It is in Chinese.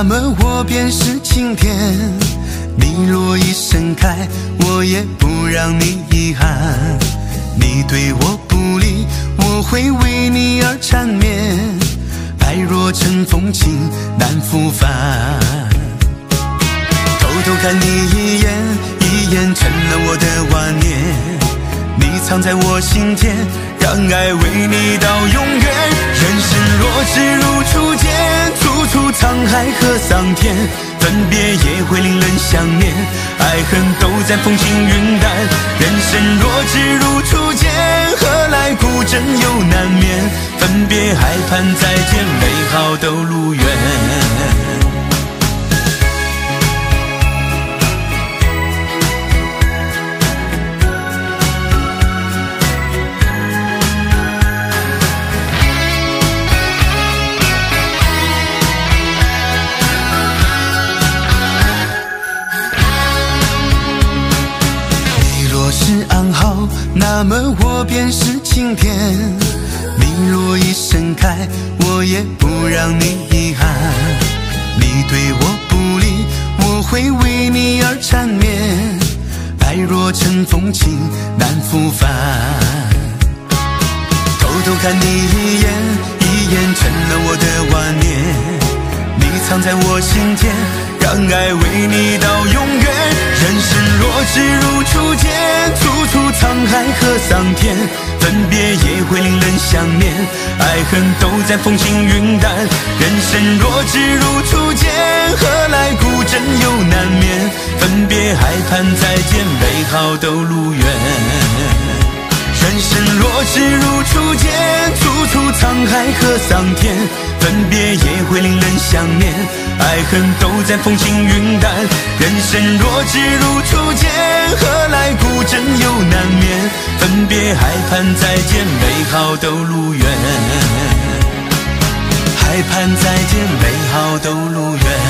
那么我便是晴天。你若已盛开，我也不让你遗憾。你对我不离，我会为你而缠绵。爱若尘封情，难复返。偷偷看你一眼，一眼成了我的万年。你藏在我心间，让爱为你到永远。人生若只如初见，处处沧海和桑田，分别也会令人想念。爱恨都在风轻云淡，人生若只如初见，何来孤枕又难眠？分别还盼再见，美好都路远。是安好，那么我便是晴天。你若已盛开，我也不让你遗憾。你对我不离，我会为你而缠绵。爱若尘封情，难复返。偷偷看你一眼，一眼成了我的万年。你藏在我心间，让爱为你到永远。人生若只如初见，处处沧海和桑田，分别也会令人想念。爱恨都在风轻云淡，人生若只如初见，何来孤枕又难眠？分别还盼再见，美好都路远。人生若只如初见，处处沧海和桑田，分别也会令人想念。爱恨都在风轻云淡，人生若只如初见，何来孤枕又难眠？分别还盼再见，美好都路远。还盼再见，美好都路远。